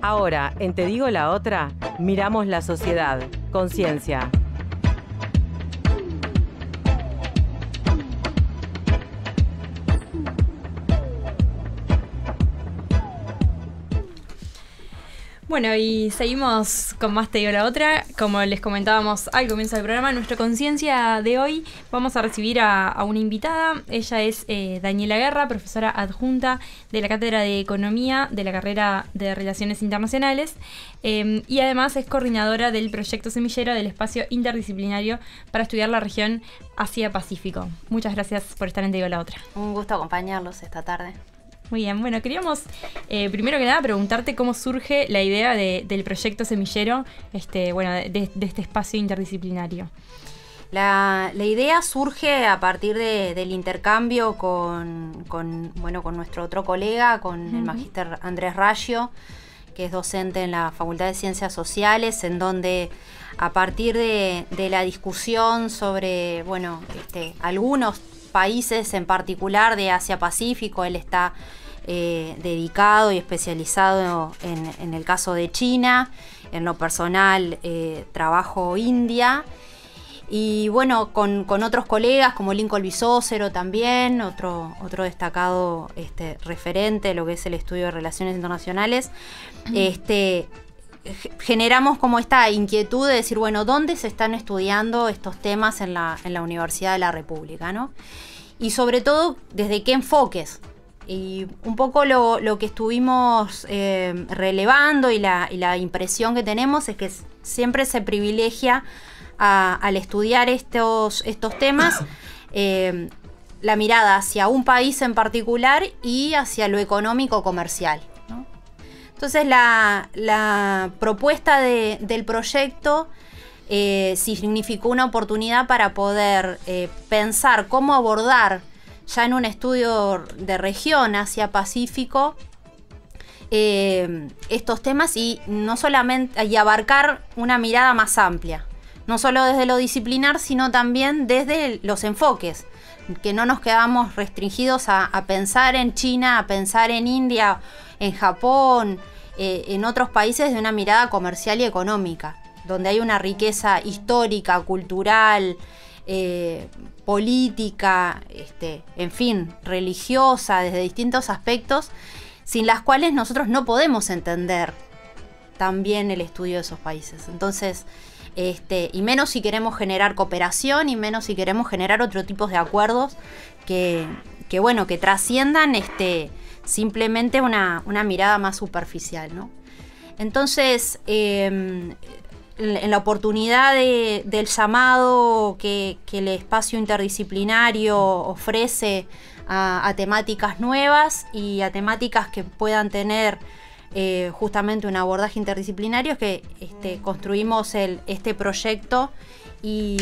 Ahora, en Te digo la otra, miramos la sociedad. Conciencia. Bueno, y seguimos con más Te digo la otra. Como les comentábamos al comienzo del programa, en nuestra conciencia de hoy vamos a recibir a una invitada. Ella es Daniela Guerra, profesora adjunta de la Cátedra de Economía de la carrera de Relaciones Internacionales, y además es coordinadora del proyecto semillero del espacio interdisciplinario para estudiar la región Asia-Pacífico. Muchas gracias por estar en Te digo la otra. Un gusto acompañarlos esta tarde. Muy bien, bueno, queríamos primero que nada preguntarte cómo surge la idea del proyecto semillero, de este espacio interdisciplinario. La idea surge a partir del intercambio con nuestro otro colega, con el magíster Andrés Raggio, que es docente en la Facultad de Ciencias Sociales, en donde a partir de la discusión sobre algunos países en particular de Asia-Pacífico, él está dedicado y especializado en el caso de China. En lo personal trabajo India, y bueno, con otros colegas como Lincoln Bisócero también, otro destacado referente de lo que es el estudio de relaciones internacionales. Generamos como esta inquietud de decir, bueno, ¿dónde se están estudiando estos temas en la Universidad de la República, ¿no? Y sobre todo, ¿desde qué enfoques? Y un poco lo que estuvimos relevando y la impresión que tenemos es que siempre se privilegia al estudiar estos temas la mirada hacia un país en particular y hacia lo económico-comercial, ¿no? Entonces la propuesta del proyecto significó una oportunidad para poder pensar cómo abordar ya en un estudio de región Asia-Pacífico estos temas, y no solamente y abarcar una mirada más amplia, no solo desde lo disciplinar, sino también desde los enfoques, que no nos quedamos restringidos a pensar en China, a pensar en India, en Japón, en otros países de una mirada comercial y económica, donde hay una riqueza histórica, cultural, política, en fin, religiosa, desde distintos aspectos, sin las cuales nosotros no podemos entender también el estudio de esos países. Entonces, y menos si queremos generar cooperación, y menos si queremos generar otro tipo de acuerdos que trasciendan simplemente una mirada más superficial, ¿no? Entonces, en la oportunidad del llamado que el espacio interdisciplinario ofrece a temáticas nuevas y a temáticas que puedan tener justamente un abordaje interdisciplinario, es que construimos este proyecto, y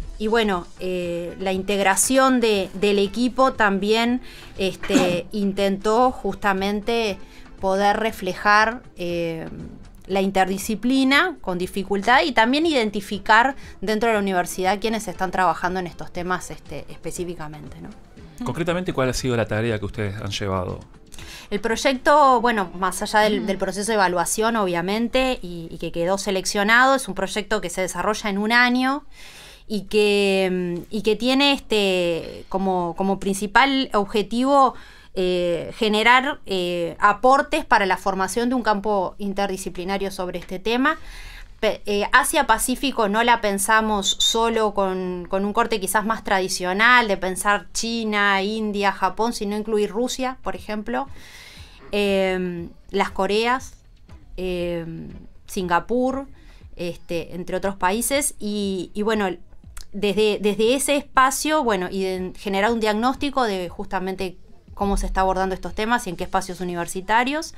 la integración del equipo también intentó justamente poder reflejar la interdisciplina con dificultad, y también identificar dentro de la universidad quienes están trabajando en estos temas específicamente, ¿no? Concretamente, ¿cuál ha sido la tarea que ustedes han llevado? El proyecto, más allá del proceso de evaluación, obviamente, y que quedó seleccionado, es un proyecto que se desarrolla en un año y que tiene como principal objetivo generar aportes para la formación de un campo interdisciplinario sobre este tema. Asia-Pacífico no la pensamos solo con un corte quizás más tradicional de pensar China, India, Japón, sino incluir Rusia, por ejemplo, las Coreas, Singapur, entre otros países, y desde ese espacio, y generar un diagnóstico de justamente cómo se está abordando estos temas y en qué espacios universitarios.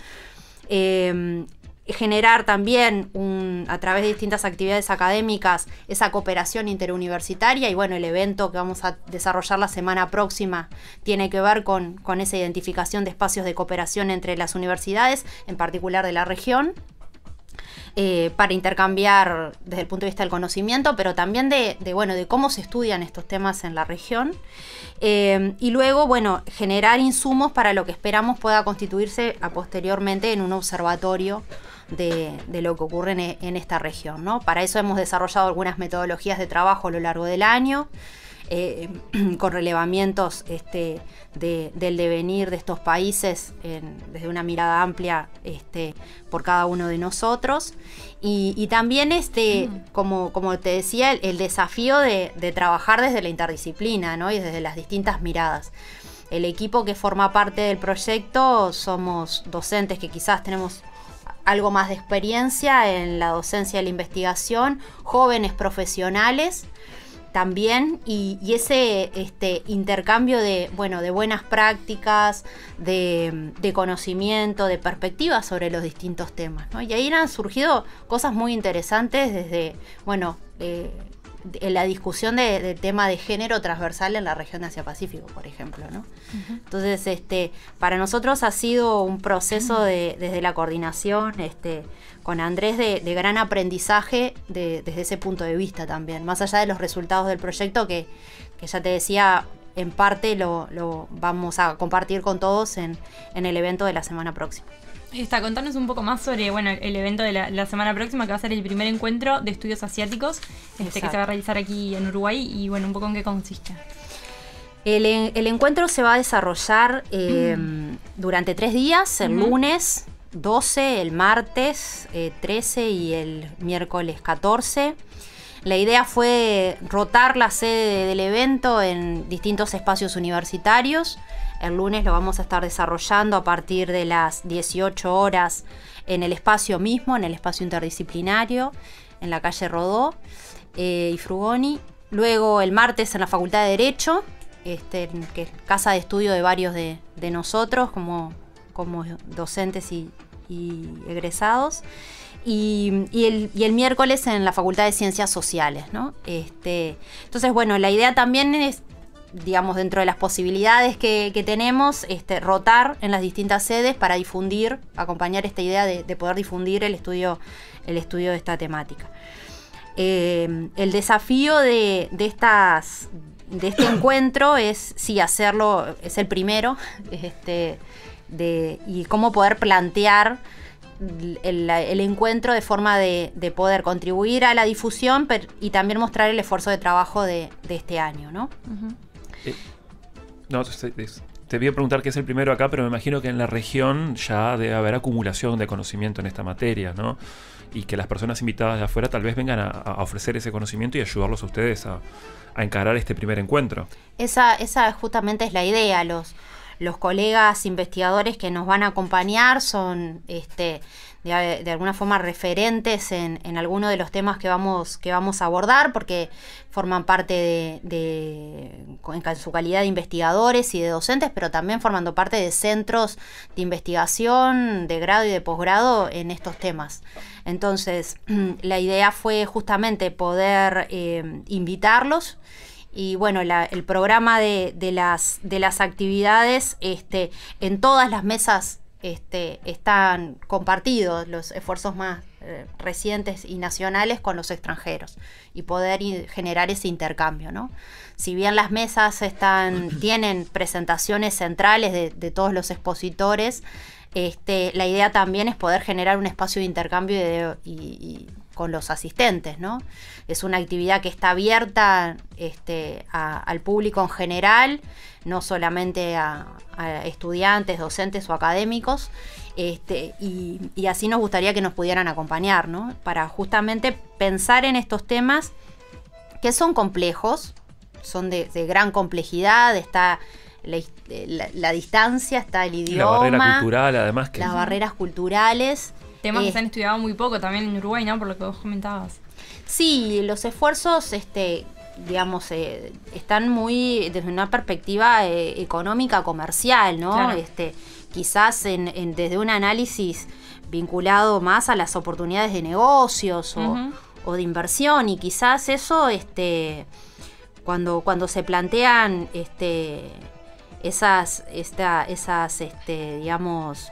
Generar también a través de distintas actividades académicas esa cooperación interuniversitaria, y el evento que vamos a desarrollar la semana próxima tiene que ver con esa identificación de espacios de cooperación entre las universidades, en particular de la región, para intercambiar desde el punto de vista del conocimiento, pero también de cómo se estudian estos temas en la región. Y luego, generar insumos para lo que esperamos pueda constituirse posteriormente en un observatorio de lo que ocurre en esta región, ¿no? Para eso hemos desarrollado algunas metodologías de trabajo a lo largo del año, con relevamientos del devenir de estos países desde una mirada amplia por cada uno de nosotros. Y también, como te decía, el desafío de trabajar desde la interdisciplina, ¿no? Y desde las distintas miradas. El equipo que forma parte del proyecto somos docentes que quizás tenemos algo más de experiencia en la docencia y la investigación, jóvenes profesionales también, y ese intercambio de buenas prácticas, de conocimiento, de perspectivas sobre los distintos temas, ¿no? Y ahí han surgido cosas muy interesantes desde, en la discusión del tema de género transversal en la región de Asia-Pacífico, por ejemplo, ¿no? Uh-huh. Entonces, para nosotros ha sido un proceso desde la coordinación, con Andrés, de gran aprendizaje desde ese punto de vista también, más allá de los resultados del proyecto que ya te decía, en parte lo vamos a compartir con todos en el evento de la semana próxima. Contanos un poco más sobre el evento de la semana próxima, que va a ser el primer encuentro de estudios asiáticos que se va a realizar aquí en Uruguay, y un poco en qué consiste. El encuentro se va a desarrollar durante 3 días, el lunes 12, el martes 13 y el miércoles 14. La idea fue rotar la sede del evento en distintos espacios universitarios. El lunes lo vamos a estar desarrollando a partir de las 18 horas en el espacio mismo, en el espacio interdisciplinario, en la calle Rodó y Frugoni. Luego el martes en la Facultad de Derecho, que es casa de estudio de varios de nosotros como docentes y egresados. Y el miércoles en la Facultad de Ciencias Sociales, ¿no? Entonces, la idea también es, digamos, dentro de las posibilidades que tenemos, rotar en las distintas sedes para difundir, acompañar esta idea de poder difundir el estudio de esta temática. El desafío de este encuentro es, sí, hacerlo, es el primero, y cómo poder plantear el encuentro de forma de poder contribuir a la difusión y también mostrar el esfuerzo de trabajo de este año, ¿no? Uh-huh. Te voy a preguntar qué es el primero acá, pero me imagino que en la región ya debe haber acumulación de conocimiento en esta materia, ¿no? Y que las personas invitadas de afuera tal vez vengan a ofrecer ese conocimiento y ayudarlos a ustedes a encarar este primer encuentro. Esa justamente es la idea. Los colegas investigadores que nos van a acompañar son de alguna forma referentes en algunos de los temas que vamos a abordar, porque forman parte en su calidad de investigadores y de docentes, pero también formando parte de centros de investigación de grado y de posgrado en estos temas. Entonces, la idea fue justamente poder invitarlos. Y el programa de las actividades, en todas las mesas están compartidos los esfuerzos más recientes y nacionales con los extranjeros, y poder generar ese intercambio, ¿no? Si bien las mesas tienen presentaciones centrales de todos los expositores, la idea también es poder generar un espacio de intercambio y con los asistentes, ¿no? Es una actividad que está abierta al público en general, no solamente a estudiantes, docentes o académicos, y así nos gustaría que nos pudieran acompañar, ¿no? Para justamente pensar en estos temas que son complejos, son de gran complejidad, está la distancia, está el idioma, la barrera cultural, además, que las barreras culturales. Temas que se han estudiado muy poco también en Uruguay, ¿no? Por lo que vos comentabas. Sí, los esfuerzos, digamos, están muy desde una perspectiva económica, comercial, ¿no? Claro. Quizás desde un análisis vinculado más a las oportunidades de negocios o de inversión, y quizás eso, cuando se plantean esas digamos,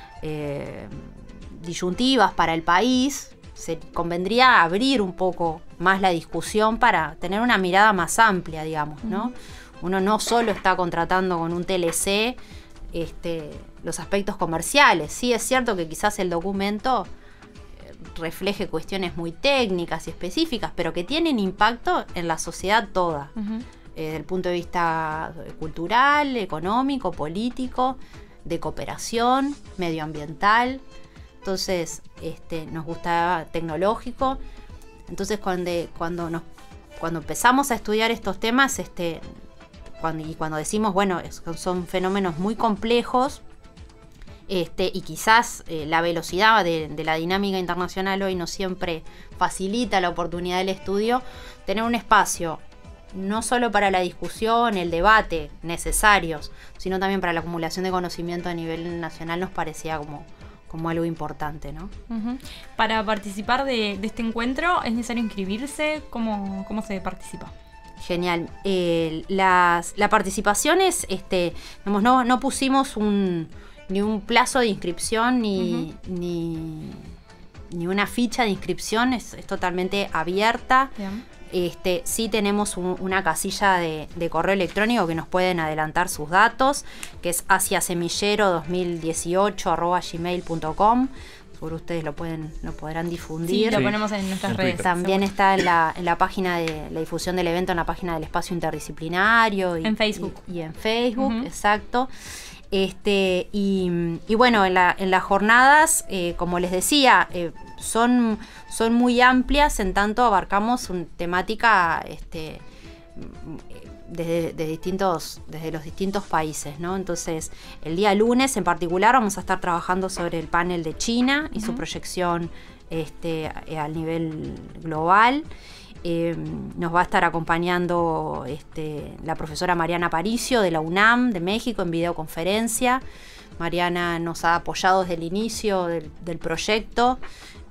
disyuntivas para el país, se convendría abrir un poco más la discusión para tener una mirada más amplia, digamos, ¿no? Uno no solo está contratando con un TLC los aspectos comerciales. Sí, es cierto que quizás el documento refleje cuestiones muy técnicas y específicas, pero que tienen impacto en la sociedad toda, desde el punto de vista cultural, económico, político, de cooperación, medioambiental. Entonces, nos gusta tecnológico. Entonces, cuando empezamos a estudiar estos temas, cuando decimos, bueno, son fenómenos muy complejos, y quizás la velocidad de la dinámica internacional hoy no siempre facilita la oportunidad del estudio, tener un espacio no solo para la discusión, el debate necesarios, sino también para la acumulación de conocimiento a nivel nacional nos parecía como algo importante, ¿no? Para participar de este encuentro, ¿es necesario inscribirse? ¿Cómo se participa? Genial. La participación es, no pusimos ni un plazo de inscripción ni una ficha de inscripción, es totalmente abierta. Bien. Sí tenemos una casilla de correo electrónico que nos pueden adelantar sus datos, que es asiasemillero2018@gmail.com. Seguro ustedes lo podrán difundir. Sí, lo ponemos en nuestras redes. También está en la página de la difusión del evento, en la página del espacio interdisciplinario. En Facebook. Y en Facebook, exacto. Y bueno, en las jornadas, como les decía, son muy amplias, en tanto abarcamos temática desde los distintos países, ¿no? Entonces, el día lunes en particular vamos a estar trabajando sobre el panel de China y su proyección a nivel global. Nos va a estar acompañando la profesora Mariana Aparicio de la UNAM de México en videoconferencia. Mariana nos ha apoyado desde el inicio del proyecto,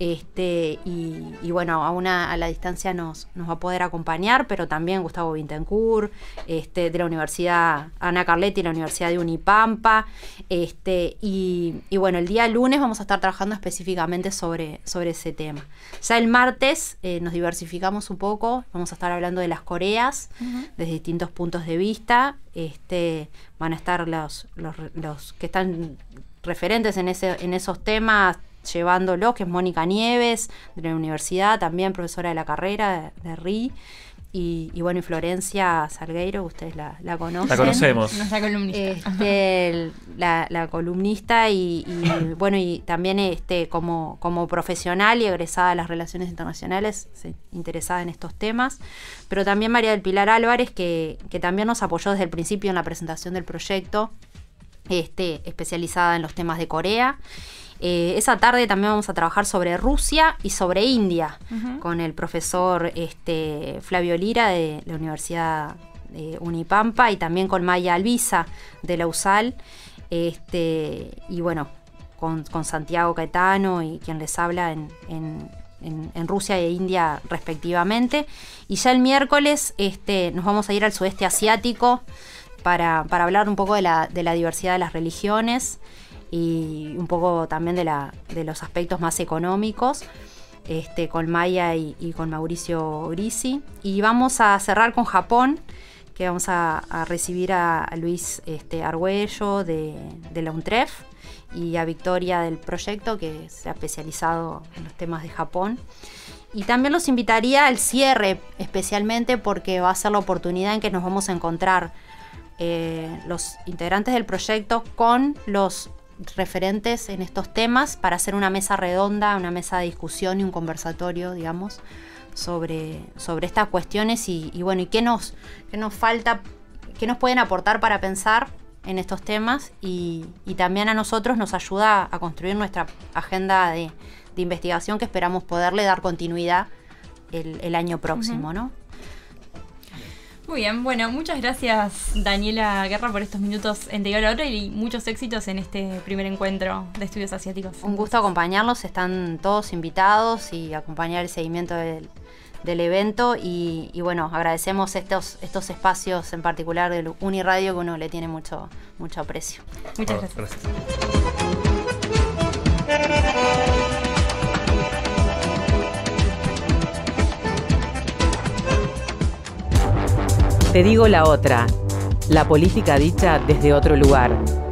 y bueno, aún a la distancia nos va a poder acompañar, pero también Gustavo Bittencourt, de la Universidad Ana Carletti, la Universidad de Unipampa, y bueno, el día lunes vamos a estar trabajando específicamente sobre ese tema. Ya el martes nos diversificamos un poco, vamos a estar hablando de las Coreas desde distintos puntos de vista. Van a estar los que están referentes en esos temas llevándolo, que es Mónica Nieves de la universidad, también profesora de la carrera de RI, y bueno, y Florencia Salgueiro, ustedes la conocen. La conocemos. Nuestra columnista. La columnista y bueno, y también como profesional y egresada de las relaciones internacionales, interesada en estos temas, pero también María del Pilar Álvarez, que también nos apoyó desde el principio en la presentación del proyecto, especializada en los temas de Corea. Esa tarde también vamos a trabajar sobre Rusia y sobre India con el profesor Flavio Lira de la Universidad de Unipampa, y también con Maya Albiza de la USAL, y bueno, con Santiago Caetano y quien les habla en Rusia e India respectivamente. Y ya el miércoles nos vamos a ir al sudeste asiático para hablar un poco de la diversidad de las religiones y un poco también de los aspectos más económicos, con Maya y con Mauricio Grisi. Y vamos a cerrar con Japón, que vamos a recibir a Luis Argüello de la UNTREF y a Victoria del proyecto, que se ha especializado en los temas de Japón. Y también los invitaría al cierre, especialmente porque va a ser la oportunidad en que nos vamos a encontrar los integrantes del proyecto con los referentes en estos temas para hacer una mesa redonda, una mesa de discusión y un conversatorio, digamos, sobre estas cuestiones y bueno, y qué nos falta, qué nos pueden aportar para pensar en estos temas, y también a nosotros nos ayuda a construir nuestra agenda de investigación, que esperamos poderle dar continuidad el año próximo, ¿no? Muy bien, bueno, muchas gracias Daniela Guerra por estos minutos en Te digo la otra, y muchos éxitos en este primer encuentro de estudios asiáticos. Un gusto acompañarlos, están todos invitados y acompañar el seguimiento del evento, y bueno, agradecemos estos espacios en particular del Uniradio, que uno le tiene mucho aprecio. Muchas gracias. Te digo la otra, la política dicha desde otro lugar.